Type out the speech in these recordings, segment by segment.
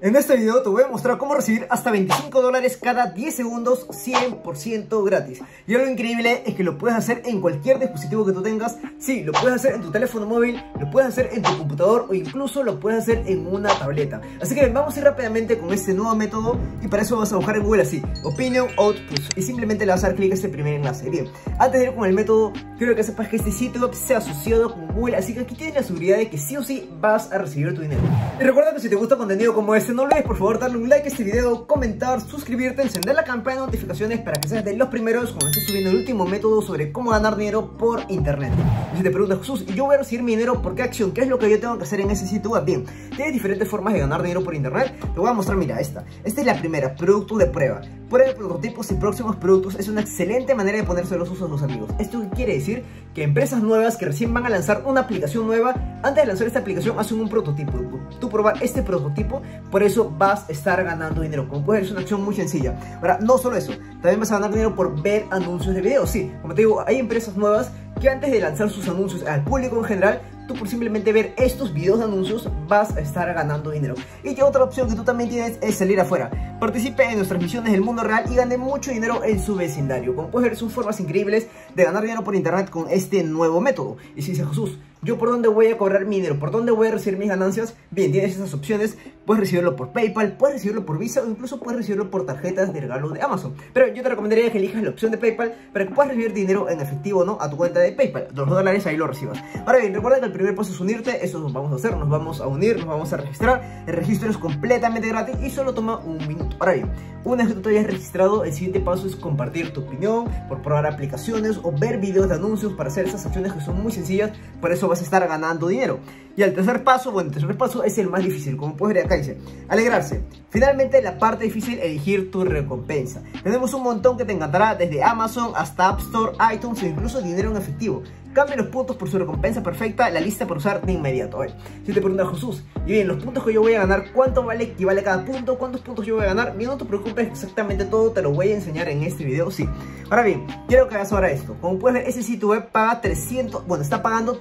En este video te voy a mostrar cómo recibir hasta $25 cada 10 segundos 100% gratis. Y algo increíble es que lo puedes hacer en cualquier dispositivo que tú tengas. Sí, lo puedes hacer en tu teléfono móvil, lo puedes hacer en tu computador o incluso lo puedes hacer en una tableta. Así que vamos a ir rápidamente con este nuevo método y para eso vas a buscar en Google así, Opinion Output, y simplemente le vas a dar clic a este primer enlace. Bien, antes de ir con el método, quiero que sepas que este sitio web se ha asociado con Google, así que aquí tienes la seguridad de que sí o sí vas a recibir tu dinero. Y recuerda que si te gusta contenido como este, no olvides por favor darle un like a este video, comentar, suscribirte, encender la campana de notificaciones para que seas de los primeros cuando esté subiendo el último método sobre cómo ganar dinero por internet. Y si te preguntas, Jesús, ¿y yo voy a recibir mi dinero por qué acción? ¿Qué es lo que yo tengo que hacer en ese sitio web? Bien, tienes diferentes formas de ganar dinero por internet. Te voy a mostrar, mira, esta es la primera, producto de prueba. Prueba de prototipos y próximos productos es una excelente manera de ponerse los usos a los amigos. ¿Esto quiere decir? Que empresas nuevas que recién van a lanzar una aplicación nueva, antes de lanzar esta aplicación hacen un prototipo. Tú probar este prototipo, por eso vas a estar ganando dinero. Como puedes ver, es una acción muy sencilla. Ahora, no solo eso, también vas a ganar dinero por ver anuncios de videos. Sí, como te digo, hay empresas nuevas que antes de lanzar sus anuncios al público en general, tú por simplemente ver estos videos de anuncios vas a estar ganando dinero. Y otra opción que tú también tienes es salir afuera. Participe en nuestras misiones del mundo real y gane mucho dinero en su vecindario. Como puedes ver, son formas increíbles de ganar dinero por internet con este nuevo método. Y si dices, Jesús, ¿yo por dónde voy a cobrar mi dinero? ¿Por dónde voy a recibir mis ganancias? Bien, tienes esas opciones. Puedes recibirlo por PayPal, puedes recibirlo por Visa o incluso puedes recibirlo por tarjetas de regalo de Amazon. Pero yo te recomendaría que elijas la opción de PayPal para que puedas recibir dinero en efectivo, ¿no? A tu cuenta de PayPal. Los $2 ahí lo recibas. Ahora bien, recuerda que el primer paso es unirte. Eso vamos a hacer, nos vamos a unir, nos vamos a registrar. El registro es completamente gratis y solo toma un minuto. Ahora bien, una vez que tú te hayas registrado, el siguiente paso es compartir tu opinión, por probar aplicaciones o ver videos de anuncios para hacer esas acciones que son muy sencillas. Por eso vas a estar ganando dinero. Y el tercer paso, bueno, el tercer paso es el más difícil. Como puedes ver acá dice, alegrarse. Finalmente la parte difícil, elegir tu recompensa. Tenemos un montón que te encantará, desde Amazon hasta App Store, iTunes e incluso dinero en efectivo. Cambia los puntos por su recompensa perfecta, la lista por usar de inmediato. A ver, si te preguntas, Jesús, y bien, los puntos que yo voy a ganar, ¿cuánto vale equivale cada punto? ¿Cuántos puntos yo voy a ganar? Bien, no te preocupes, exactamente todo te lo voy a enseñar en este video, sí. Ahora bien, quiero que hagas ahora esto. Como puedes ver, ese sitio web paga está pagando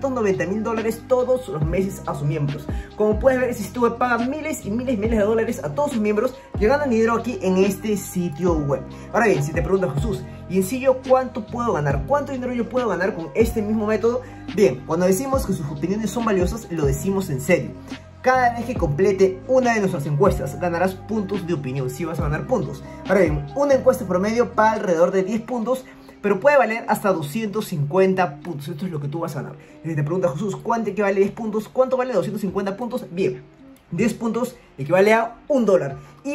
$390,000 todos los meses a sus miembros. Como puedes ver, ese sitio web paga miles y miles de dólares a todos sus miembros que ganan dinero aquí en este sitio web. Ahora bien, si te preguntas, Jesús, y en sí yo cuánto puedo ganar, cuánto dinero yo puedo ganar con este mismo método, bien, cuando decimos que sus opiniones son valiosas, lo decimos en serio. Cada vez que complete una de nuestras encuestas, ganarás puntos de opinión, sí vas a ganar puntos. Ahora bien, una encuesta promedio paga alrededor de 10 puntos, pero puede valer hasta 250 puntos. Esto es lo que tú vas a ganar. Y si te preguntas, Jesús, ¿cuánto equivale 10 puntos? ¿Cuánto vale 250 puntos? Bien, 10 puntos equivale a $1 y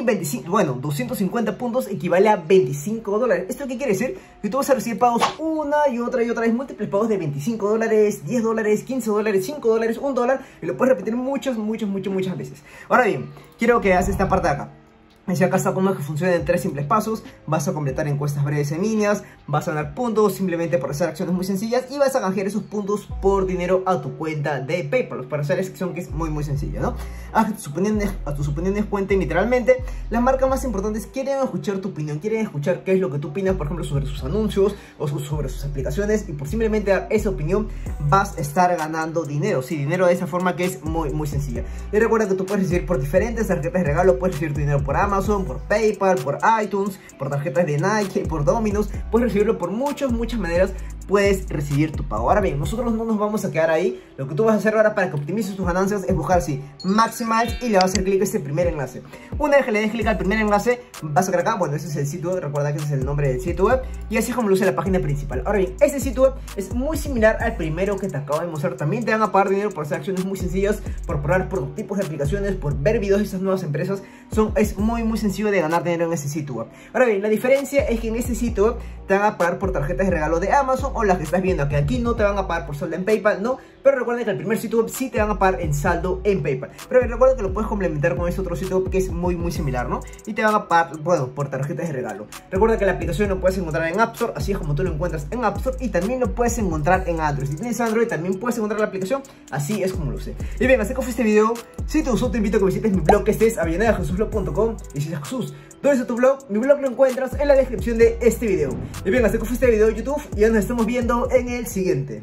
250 puntos equivale a $25. ¿Esto qué quiere decir? Que tú vas a recibir pagos una y otra vez, múltiples pagos de $25, $10, $15, $5, $1 y lo puedes repetir muchas veces. Ahora bien, quiero que hagas esta parte de acá. Y si acá está como es que funciona en 3 simples pasos, vas a completar encuestas breves en líneas, vas a ganar puntos simplemente por hacer acciones muy sencillas y vas a canjear esos puntos por dinero a tu cuenta de PayPal para hacer esa acción que es muy sencilla, ¿no? A tus opiniones cuenten literalmente. Las marcas más importantes quieren escuchar tu opinión, quieren escuchar qué es lo que tú opinas, por ejemplo, sobre sus anuncios o sobre sus aplicaciones, y por simplemente dar esa opinión vas a estar ganando dinero. Sí, dinero de esa forma que es muy sencilla. Y recuerda que tú puedes recibir por diferentes tarjetas de regalo, puedes recibir tu dinero por Amazon, por PayPal, por iTunes, por tarjetas de Nike, por Domino's, puedes recibirlo por muchas maneras, puedes recibir tu pago. Ahora bien, nosotros no nos vamos a quedar ahí. Lo que tú vas a hacer ahora para que optimices tus ganancias es buscar así, Maximize, y le vas a hacer clic a este primer enlace. Una vez que le des clic al primer enlace, vas a crear acá, bueno, ese es el sitio web, recuerda que ese es el nombre del sitio web, y así es como luce la página principal. Ahora bien, este sitio web es muy similar al primero que te acabo de mostrar. También te van a pagar dinero por hacer acciones muy sencillas, por probar prototipos de aplicaciones, por ver videos de estas nuevas empresas. Es muy sencillo de ganar dinero en ese sitio web. Ahora bien, la diferencia es que en este sitio web te van a pagar por tarjetas de regalo de Amazon o las que estás viendo, que aquí no te van a pagar por saldo en PayPal, no, pero recuerda que el primer sitio web sí te van a pagar en saldo en PayPal. Pero recuerda que lo puedes complementar con este otro sitio web que es muy similar, ¿no? Y te van a pagar, bueno, por tarjetas de regalo. Recuerda que la aplicación lo puedes encontrar en App Store, así es como tú lo encuentras en App Store, y también lo puedes encontrar en Android. Si tienes Android también puedes encontrar la aplicación, así es como lo sé. Y bien, así que fue este video. Si te gustó, te invito a que visites mi blog, que estés avellaneda.jesusblog.com. Y si dices, Jesús, ¿dónde está tu blog? Mi blog lo encuentras en la descripción de este video. Y bien, así que fue este video de YouTube y ya nos estamos viendo en el siguiente.